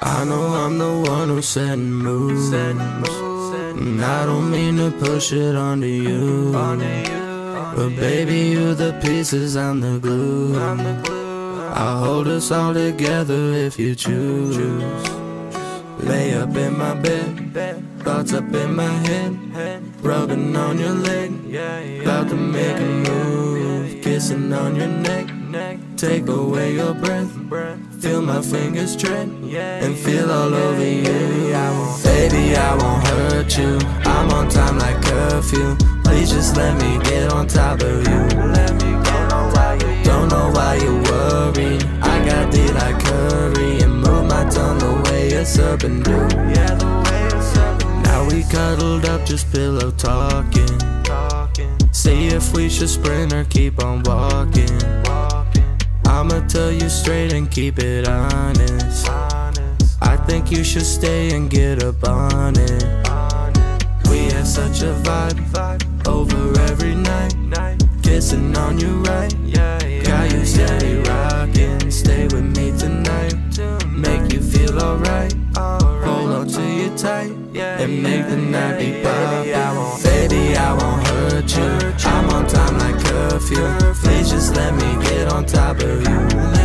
I know I'm the one who's setting moves, and I don't mean to push it onto you, but baby, you the pieces, I'm the glue. I'll hold us all together if you choose. Lay up in my bed, thoughts up in my head, rubbing on your leg, about to make a move, kissing on your neck, take away your breath, feel my fingers tread, and feel all over you. Baby, I won't hurt you, I'm on time like curfew. Please just let me get on top of you. Don't know why you worry, I got D like curry, and move my tongue the way a serpent do. Now we cuddled up, just pillow talking, see if we should sprint or keep on walking. I'ma tell you straight and keep it honest, I think you should stay and get up on it. We have such a vibe, over every night, kissing on you right, got you steady rocking. Stay with me tonight, make you feel alright, hold on to you tight, and make the night be poppin'. Baby, I won't hurt you, I'm on time like curfew. Please just let me get on top of you.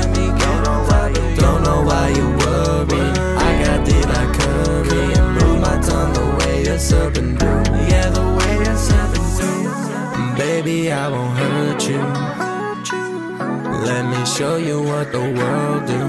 Don't know why you worry, I got D like curry, and move my tongue the way a serpent do. The way a serpent do. Baby, I won't hurt you, let me show you what the world do,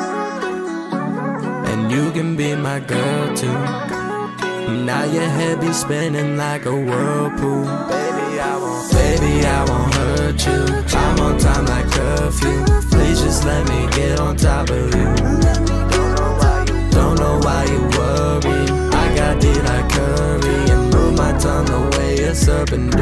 and you can be my girl too. Now your head be spinning like a whirlpool. Baby, I won't hurt you, I'm on time like curfew. Please just let me get on top of you. Don't know why you worry, I got D like curry, and move my tongue the way a serpent do.